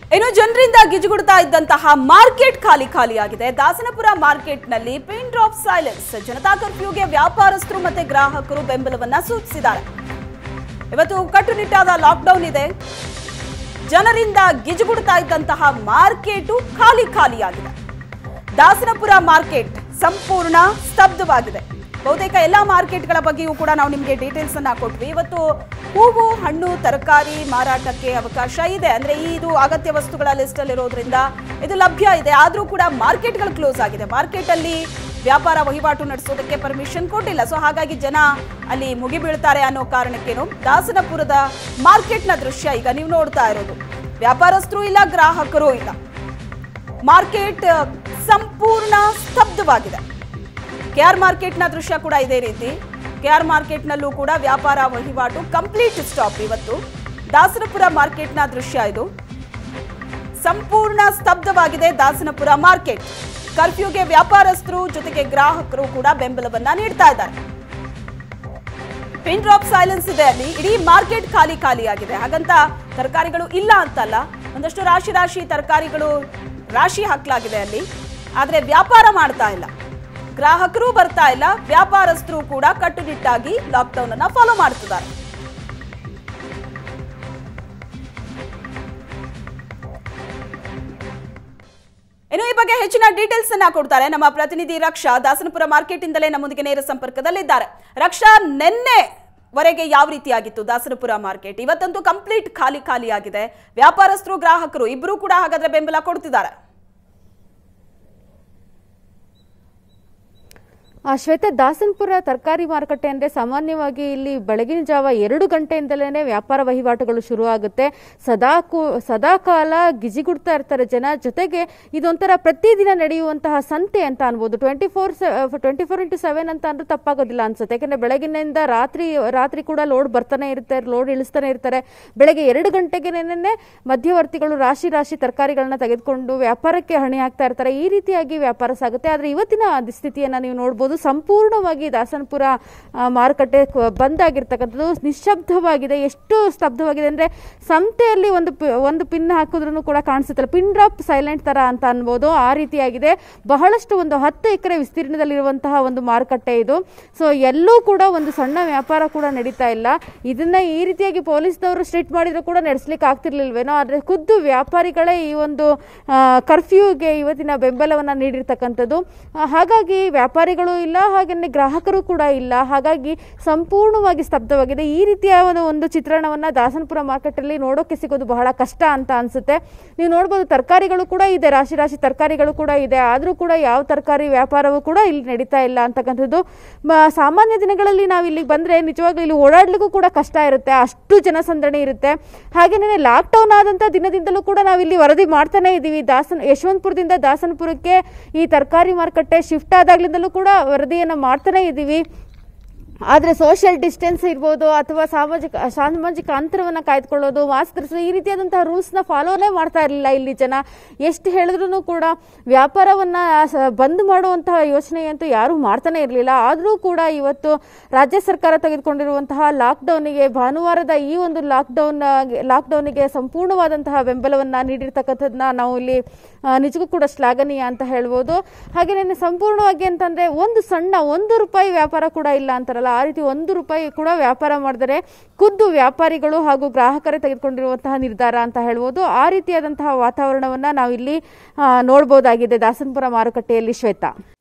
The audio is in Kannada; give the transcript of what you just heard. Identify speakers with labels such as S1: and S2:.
S1: ಇನ್ನು ಜನರಿಂದ ಗಿಜುಗುಡ್ತಾ ಇದ್ದಂತಹ ಮಾರ್ಕೆಟ್ ಖಾಲಿಯಾಗಿದೆ. ದಾಸನಪುರ ಮಾರ್ಕೆಟ್ನಲ್ಲಿ ಪಿನ್ ಡ್ರಾಪ್ ಸೈಲೆನ್ಸ್. ಜನತಾ ಕರ್ಫ್ಯೂಗೆ ವ್ಯಾಪಾರಸ್ಥರು ಮತ್ತೆ ಗ್ರಾಹಕರು ಬೆಂಬಲವನ್ನ ಸೂಚಿಸಿದ್ದಾರೆ. ಇವತ್ತು ಕಟ್ಟುನಿಟ್ಟಾದ ಲಾಕ್ಡೌನ್ ಇದೆ. ಜನರಿಂದ ಗಿಜುಗುಡ್ತಾ ಇದ್ದಂತಹ ಮಾರ್ಕೆಟ್ ಖಾಲಿಯಾಗಿದೆ. ದಾಸನಪುರ ಮಾರ್ಕೆಟ್ ಸಂಪೂರ್ಣ ಸ್ತಬ್ಧವಾಗಿದೆ. ಬಹುತೇಕ ಎಲ್ಲಾ ಮಾರ್ಕೆಟ್ಗಳ ಬಗ್ಗೆಯೂ ಕೂಡ ನಾವು ನಿಮಗೆ ಡೀಟೇಲ್ಸ್ ಅನ್ನ ಕೊಟ್ವಿ. ಇವತ್ತು ಹೂವು, ಹಣ್ಣು, ತರಕಾರಿ ಮಾರಾಟಕ್ಕೆ ಅವಕಾಶ ಇದೆ. ಅಂದ್ರೆ ಇದು ಅಗತ್ಯ ವಸ್ತುಗಳ ಲಿಸ್ಟ್ ಅಲ್ಲಿ ಇರೋದ್ರಿಂದ ಇದು ಲಭ್ಯ ಇದೆ. ಆದ್ರೂ ಕೂಡ ಮಾರ್ಕೆಟ್ಗಳು ಕ್ಲೋಸ್ ಆಗಿದೆ. ಮಾರ್ಕೆಟ್ ಅಲ್ಲಿ ವ್ಯಾಪಾರ ವಹಿವಾಟು ನಡೆಸೋದಕ್ಕೆ ಪರ್ಮಿಷನ್ ಕೊಟ್ಟಿಲ್ಲ. ಸೊ ಹಾಗಾಗಿ ಜನ ಅಲ್ಲಿ ಮುಗಿಬೀಳ್ತಾರೆ ಅನ್ನೋ ಕಾರಣಕ್ಕೇನು ದಾಸನಪುರದ ಮಾರ್ಕೆಟ್ನ ದೃಶ್ಯ ಈಗ ನೀವು ನೋಡ್ತಾ ಇರೋದು. ವ್ಯಾಪಾರಸ್ಥರು ಇಲ್ಲ, ಗ್ರಾಹಕರು ಇಲ್ಲ. ಮಾರ್ಕೆಟ್ ಸಂಪೂರ್ಣ ಸ್ತಬ್ಧವಾಗಿದೆ. ಕೆಆರ್ ಮಾರ್ಕೆಟ್ನ ದೃಶ್ಯ ಕೂಡ ಇದೇ ರೀತಿ. ಕೆಆರ್ ಮಾರ್ಕೆಟ್ನಲ್ಲೂ ಕೂಡ ವ್ಯಾಪಾರ ವಹಿವಾಟು ಕಂಪ್ಲೀಟ್ ಸ್ಟಾಪ್. ಇವತ್ತು ದಾಸನಪುರ ಮಾರ್ಕೆಟ್ನ ದೃಶ್ಯ ಇದು. ಸಂಪೂರ್ಣ ಸ್ತಬ್ಧವಾಗಿದೆ ದಾಸನಪುರ ಮಾರ್ಕೆಟ್. ಕರ್ಫ್ಯೂಗೆ ವ್ಯಾಪಾರಸ್ಥರು ಜೊತೆಗೆ ಗ್ರಾಹಕರು ಕೂಡ ಬೆಂಬಲವನ್ನ ನೀಡ್ತಾ ಇದ್ದಾರೆ. ಪಿನ್ ಡ್ರಾಪ್ ಸೈಲೆನ್ಸ್ ಇದೆ ಅಲ್ಲಿ. ಇಡೀ ಮಾರ್ಕೆಟ್ ಖಾಲಿಯಾಗಿದೆ. ಹಾಗಂತ ತರಕಾರಿಗಳು ಇಲ್ಲ ಅಂತಲ್ಲ. ಒಂದಷ್ಟು ರಾಶಿ ತರಕಾರಿಗಳು ರಾಶಿ ಹಾಕಲಾಗಿದೆ ಅಲ್ಲಿ. ಆದ್ರೆ ವ್ಯಾಪಾರ ಮಾಡ್ತಾ ಇಲ್ಲ, ಗ್ರಾಹಕರು ಬರ್ತಾ ಇಲ್ಲ. ವ್ಯಾಪಾರಸ್ಥರು ಕೂಡ ಕಟ್ಟುನಿಟ್ಟಾಗಿ ಲಾಕ್ಡೌನ್ ಅನ್ನ ಫಾಲೋ ಮಾಡ್ತಿದ್ದಾರೆ. ಇನ್ನು ಈ ಬಗ್ಗೆ ಹೆಚ್ಚಿನ ಡೀಟೇಲ್ಸ್ ಅನ್ನ ಕೊಡ್ತಾರೆ ನಮ್ಮ ಪ್ರತಿನಿಧಿ ರಕ್ಷಾ. ದಾಸನಪುರ ಮಾರ್ಕೆಟ್ ಇಂದಲೇ ನಮ್ಮೊಂದಿಗೆ ನೇರ ಸಂಪರ್ಕದಲ್ಲಿದ್ದಾರೆ. ರಕ್ಷಾ, ನಿನ್ನೆವರೆಗೆ ಯಾವ ರೀತಿಯಾಗಿತ್ತು ದಾಸನಪುರ ಮಾರ್ಕೆಟ್? ಇವತ್ತಂತೂ ಕಂಪ್ಲೀಟ್ ಖಾಲಿಯಾಗಿದೆ. ವ್ಯಾಪಾರಸ್ಥರು, ಗ್ರಾಹಕರು ಇಬ್ಬರು ಕೂಡ ಹಾಗಾದ್ರೆ ಬೆಂಬಲ ಕೊಡ್ತಿದ್ದಾರೆ.
S2: ಶ್ವೇತಾ, ದಾಸನಪುರ ತರಕಾರಿ ಮಾರುಕಟ್ಟೆ ಅಂದರೆ ಸಾಮಾನ್ಯವಾಗಿ ಇಲ್ಲಿ ಬೆಳಗಿನ ಜಾವ 2 ಗಂಟೆಯಿಂದಲೇ ವ್ಯಾಪಾರ ವಹಿವಾಟುಗಳು ಶುರು ಆಗುತ್ತೆ. ಸದಾಕಾಲ ಗಿಜಿಗುಡ್ತಾ ಇರ್ತಾರೆ ಜನ. ಜೊತೆಗೆ ಇದೊಂಥರ ಪ್ರತಿದಿನ ನಡೆಯುವಂತಹ ಸಂತೆ ಅಂತ ಅನ್ಬೋದು. 24x7 ಅಂತ ಅಂದ್ರೂ ತಪ್ಪಾಗೋದಿಲ್ಲ ಅನ್ಸುತ್ತೆ. ಯಾಕಂದ್ರೆ ಬೆಳಗಿನಿಂದ ರಾತ್ರಿ ಕೂಡ ಲೋಡ್ ಬರ್ತಾನೆ ಇರುತ್ತೆ, ಲೋಡ್ ಇಳಿಸ್ತಾನೆ ಇರ್ತಾರೆ. ಬೆಳಗ್ಗೆ 2 ಗಂಟೆಗೆ ಮಧ್ಯವರ್ತಿಗಳು ರಾಶಿ ತರಕಾರಿಗಳನ್ನ ತೆಗೆದುಕೊಂಡು ವ್ಯಾಪಾರಕ್ಕೆ ಹಣೆ ಹಾಕ್ತಾ ಇರ್ತಾರೆ. ಈ ರೀತಿಯಾಗಿ ವ್ಯಾಪಾರ ಸಾಗುತ್ತೆ. ಆದ್ರೆ ಇವತ್ತಿನ ಸ್ಥಿತಿಯನ್ನ ನೀವು ನೋಡ್ಬೋದು. ಸಂಪೂರ್ಣವಾಗಿ ದಾಸನಪುರ ಮಾರುಕಟ್ಟೆ ಬಂದ್ ಆಗಿರ್ತಕ್ಕಂಥದ್ದು, ನಿಶ್ಶಬ್ದವಾಗಿದೆ. ಎಷ್ಟು ಸ್ತಬ್ಧವಾಗಿದೆ ಅಂದ್ರೆ ಸಂತೆಯಲ್ಲಿ ಒಂದು ಪಿನ್ ಹಾಕಿದ್ರು ಕೂಡ ಕಾಣಿಸುತ್ತಲ್ಲ, ಪಿನ್ ಡ್ರಾಪ್ ಸೈಲೆಂಟ್ ತರ ಅಂತ ಅನ್ಬೋದು. ಆ ರೀತಿಯಾಗಿದೆ. ಬಹಳಷ್ಟು ಒಂದು 10 ಎಕರೆ ವಿಸ್ತೀರ್ಣದಲ್ಲಿರುವಂತಹ ಒಂದು ಮಾರುಕಟ್ಟೆ ಇದು. ಸೊ ಎಲ್ಲೂ ಕೂಡ ಒಂದು ಸಣ್ಣ ವ್ಯಾಪಾರ ಕೂಡ ನಡೀತಾ ಇಲ್ಲ. ಇದನ್ನ ಈ ರೀತಿಯಾಗಿ ಪೊಲೀಸ್ನವರು ಸ್ಟ್ರಿಕ್ಟ್ ಮಾಡಿದ್ರು ಕೂಡ ನಡೆಸಲಿಕ್ಕೆ ಆಗ್ತಿರ್ಲಿಲ್ವೇನೋ. ಆದ್ರೆ ಖುದ್ದು ವ್ಯಾಪಾರಿಗಳೇ ಈ ಒಂದು ಕರ್ಫ್ಯೂಗೆ ಇವತ್ತಿನ ಬೆಂಬಲವನ್ನ ನೀಡಿರ್ತಕ್ಕಂಥದ್ದು. ಹಾಗಾಗಿ ವ್ಯಾಪಾರಿಗಳು ಇಲ್ಲ, ಹಾಗೆಯೇ ಗ್ರಾಹಕರು ಕೂಡ ಇಲ್ಲ. ಹಾಗಾಗಿ ಸಂಪೂರ್ಣವಾಗಿ ಸ್ತಬ್ಧವಾಗಿದೆ. ಈ ರೀತಿಯ ಒಂದು ಚಿತ್ರಣವನ್ನ ದಾಸನಪುರ ಮಾರ್ಕೆಟ್ ಅಲ್ಲಿ ನೋಡೋಕೆ ಸಿಗೋದು ಬಹಳ ಕಷ್ಟ ಅಂತ ಅನ್ಸುತ್ತೆ. ನೀವು ನೋಡ್ಬೋದು, ತರಕಾರಿಗಳು ಕೂಡ ಇದೆ, ರಾಶಿ ತರಕಾರಿಗಳು ಕೂಡ ಇದೆ. ಆದ್ರೂ ಕೂಡ ಯಾವ ತರಕಾರಿ ವ್ಯಾಪಾರವೂ ಕೂಡ ಇಲ್ಲಿ ನಡೀತಾ ಇಲ್ಲ ಅಂತಕ್ಕಂಥದ್ದು. ಸಾಮಾನ್ಯ ದಿನಗಳಲ್ಲಿ ನಾವು ಇಲ್ಲಿಗೆ ಬಂದ್ರೆ ನಿಜವಾಗ್ಲೂ ಇಲ್ಲಿ ಓಡಾಡ್ಲಿಕ್ಕೂ ಕೂಡ ಕಷ್ಟ ಇರುತ್ತೆ, ಅಷ್ಟು ಜನಸಂದಣಿ ಇರುತ್ತೆ. ಹಾಗೇನೇ ಲಾಕ್ಡೌನ್ ಆದಂತ ದಿನದಿಂದಲೂ ಕೂಡ ನಾವು ಇಲ್ಲಿ ವರದಿ ಮಾಡ್ತಾನೆ ಇದ್ದೀವಿ. ಯಶವಂತಪುರದಿಂದ ದಾಸನಪುರಕ್ಕೆ ಈ ತರಕಾರಿ ಮಾರುಕಟ್ಟೆ ಶಿಫ್ಟ್ ಆದಾಗ್ಲಿಂದಲೂ ಕೂಡ ವರದಿಯನ್ನ ಮಾಡ್ತಾನೆ ಇದ್ದೀವಿ. ಆದರೆ ಸೋಷಿಯಲ್ ಡಿಸ್ಟೆನ್ಸ್ ಇರ್ಬೋದು ಅಥವಾ ಸಾಮಾಜಿಕ ಅಂತರವನ್ನು ಕಾಯ್ದುಕೊಳ್ಳೋದು, ಮಾಸ್ಕ್ ಧರಿಸೋದು, ಈ ರೀತಿಯಾದಂತಹ ರೂಲ್ಸ್ನ ಫಾಲೋನೇ ಮಾಡ್ತಾ ಇರಲಿಲ್ಲ ಇಲ್ಲಿ ಜನ. ಎಷ್ಟು ಹೇಳಿದ್ರು ಕೂಡ ವ್ಯಾಪಾರವನ್ನ ಬಂದ್ ಮಾಡುವಂತಹ ಯೋಚನೆ ಅಂತೂ ಯಾರು ಮಾಡ್ತಾನೆ ಇರಲಿಲ್ಲ. ಆದರೂ ಕೂಡ ಇವತ್ತು ರಾಜ್ಯ ಸರ್ಕಾರ ತೆಗೆದುಕೊಂಡಿರುವಂತಹ ಲಾಕ್ಡೌನ್ಗೆ, ಭಾನುವಾರದ ಈ ಒಂದು ಲಾಕ್ಡೌನ್ಗೆ ಸಂಪೂರ್ಣವಾದಂತಹ ಬೆಂಬಲವನ್ನ ನೀಡಿರ್ತಕ್ಕಂಥದ್ದನ್ನ ನಾವು ಇಲ್ಲಿ ನಿಜಕ್ಕೂ ಕೂಡ ಶ್ಲಾಘನೀಯ ಅಂತ ಹೇಳ್ಬೋದು. ಹಾಗೆಯೇ ಸಂಪೂರ್ಣವಾಗಿ ಅಂತಂದ್ರೆ ಒಂದು ರೂಪಾಯಿ ವ್ಯಾಪಾರ ಕೂಡ ಇಲ್ಲ ಅಂತಾರಲ್ಲ, ಆ ರೀತಿ 1 ರೂಪಾಯಿ ಕೂಡ ವ್ಯಾಪಾರ ಮಾಡಿದರೆ ಖುದ್ದು ವ್ಯಾಪಾರಿಗಳು ಹಾಗೂ ಗ್ರಾಹಕರೇ ತೆಗೆದುಕೊಂಡಿರುವಂತಹ ನಿರ್ಧಾರ ಅಂತ ಹೇಳ್ಬೋದು. ಆ ರೀತಿಯಾದಂತಹ ವಾತಾವರಣವನ್ನ ನಾವು ಇಲ್ಲಿ ನೋಡಬಹುದಾಗಿದೆ ದಾಸನಪುರ ಮಾರುಕಟ್ಟೆಯಲ್ಲಿ. ಶ್ವೇತಾ.